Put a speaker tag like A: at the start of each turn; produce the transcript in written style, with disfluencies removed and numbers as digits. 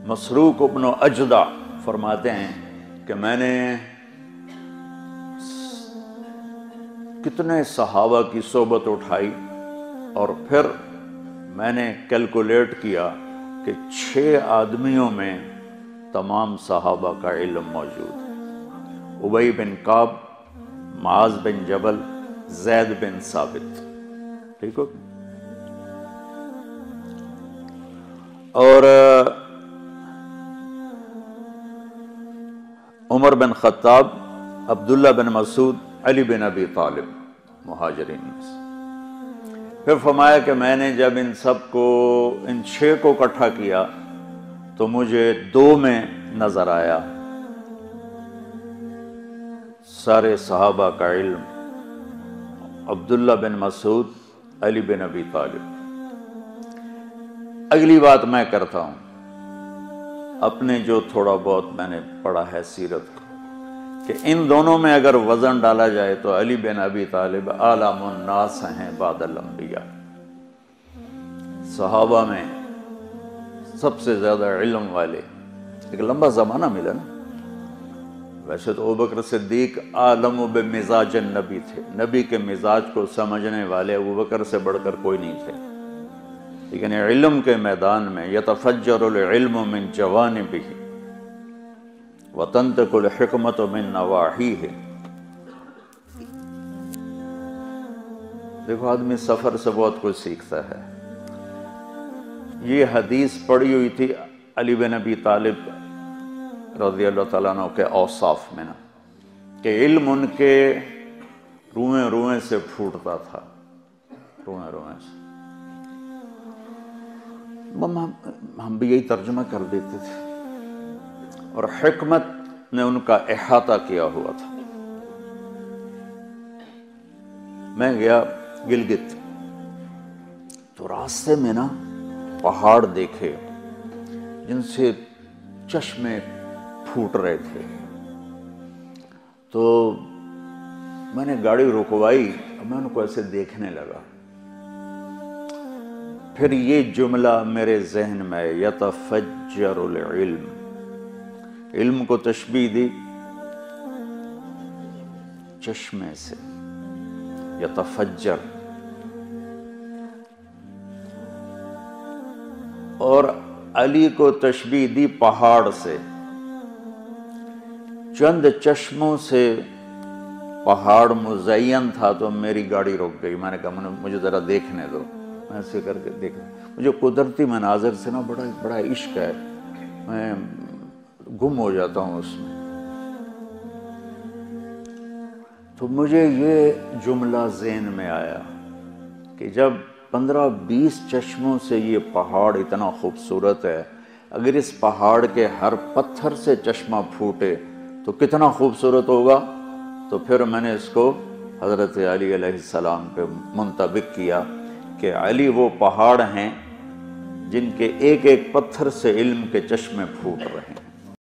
A: مسروق ابن اجدع فرماتے ہیں کہ میں نے کتنے صحابہ کی صحبت اٹھائی اور پھر میں نے کیلکولیٹ کیا کہ 6 آدمیوں میں تمام صحابہ کا علم موجود ہے: ابی بن کعب، معاذ بن جبل، زید بن ثابت. ٹھیک ہو؟ اور عمر بن خطاب، عبداللہ بن مسعود، علی بن ابی طالب، مہاجرین میں سے. پھر فرمایا کہ میں نے جب ان 6 کو اکٹھا کیا تو مجھے 2 میں نظر آیا سارے صحابہ کا علم: عبداللہ بن مسعود، علی بن ابی طالب. اگلی بات میں کرتا ہوں، اپنے جو تھوڑا بہت میں نے پڑھا ہے سیرت، کہ ان دونوں میں اگر وزن ڈالا جائے تو علی بن ابی طالب اعلم الناس ہیں بعد الانبیاء. صحابہ میں سب سے زیادہ علم والے. ایک لمبا زمانہ ملا نا. ویسے تو ابوبکر صدیق عالم بمزاج النبی تھے، نبی کے مزاج کو سمجھنے والے ابوبکر سے بڑھ کر کوئی نہیں تھے. لیکن علم کے میدان میں یتفجر العلم من جوانبہ وتنطق الحکمت من نواحیہ. دیکھو آدمی سفر سے بہت کچھ سیکھتا ہے. یہ حدیث پڑھی ہوئی تھی علی بن ابی طالب رضی اللہ تعالیٰ عنہ کے اوصاف میں نا، کہ علم ان کے روئیں روئیں سے پھوٹتا تھا، روئیں روئیں سے. ہم بھی یہی ترجمہ کر دیتے تھے. اور حکمت نے ان کا احاطہ کیا ہوا تھا. میں گیا گلگت تو راستے میں نا پہاڑ دیکھے جن سے چشمے پھوٹ رہے تھے. تو میں نے گاڑی رکوائی، میں ان کو ایسے دیکھنے لگا. پھر یہ جملہ میرے ذہن میں، یتفجر العلم، علم کو تشبیہ دی چشمے سے، یتفجر. اور علی کو تشبیہ دی پہاڑ سے. چند چشموں سے پہاڑ مزین تھا تو میری گاڑی رک گئی. میں نے کہا مجھے ذرا دیکھنے دو. میں ایسے کر کے دیکھا، مجھے قدرتی مناظر سے نا بڑا عشق ہے، میں گم ہو جاتا ہوں اس میں. تو مجھے یہ جملہ ذہن میں آیا کہ جب 15-20 چشموں سے یہ پہاڑ اتنا خوبصورت ہے، اگر اس پہاڑ کے ہر پتھر سے چشمہ پھوٹے تو کتنا خوبصورت ہوگا. تو پھر میں نے اس کو حضرت علی علیہ السلام پہ منطبق کیا کہ علی وہ پہاڑ ہیں جن کے ایک ایک پتھر سے علم کے چشمے پھوٹ رہے ہیں.